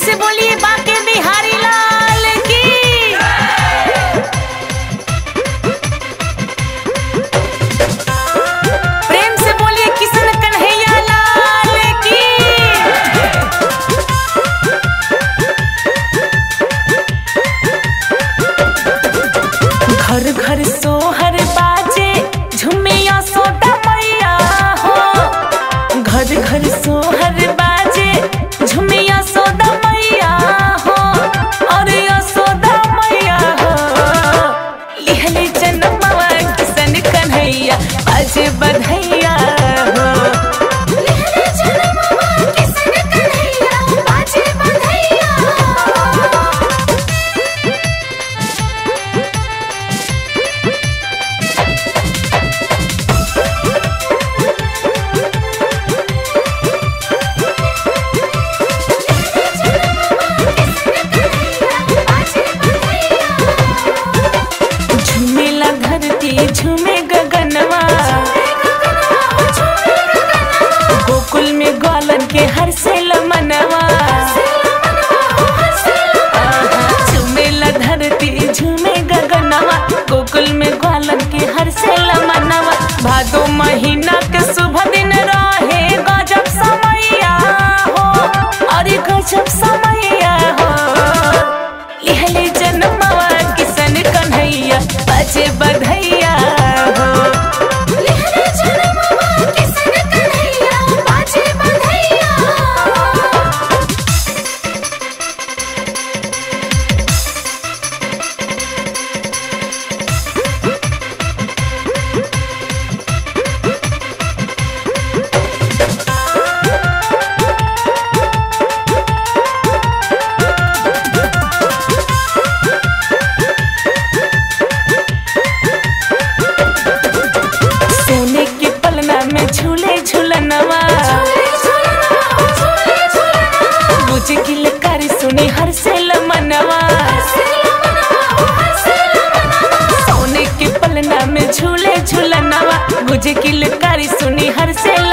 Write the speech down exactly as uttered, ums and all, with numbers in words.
से बोलिए बाके बिहारी लाल की। प्रेम से बोलिए किशन कन्हैया लाल की। घर घर सोहर बाजे झूमे यशोदा मैया हो। घर घर सोहर बाजे झूमे यशोदा मैया हो। और यशोदा मैया हो लिहले जन्मवा किशन कन्हैया बाजे बधैया हो। लिहले जन्मवा किशन कन्हैया बाजे बधैया हो। झूमेला धरती झूमे गगनवा। गोकुल में ग्वालन के हर से मनवा। झूमेला धरती झूमे गगनवा। गोकुल में ग्वालन के हर से मनवा। भादो महीना के शुभ दिन रहे गजब समैया हो। अरे गजब समैया हो लिहले जन्मवा किशन कन्हैया बाजे बधैया हो। लिहले जन्मवा किशन कन्हैया बाजे बधैया हो। सोने के पलना में झूले झूलनवा। बुझ किलकारी सुनी हर से मनवा। सोने के पलना में झूले झूलनवा। बुझ किलकारी सुनी हर से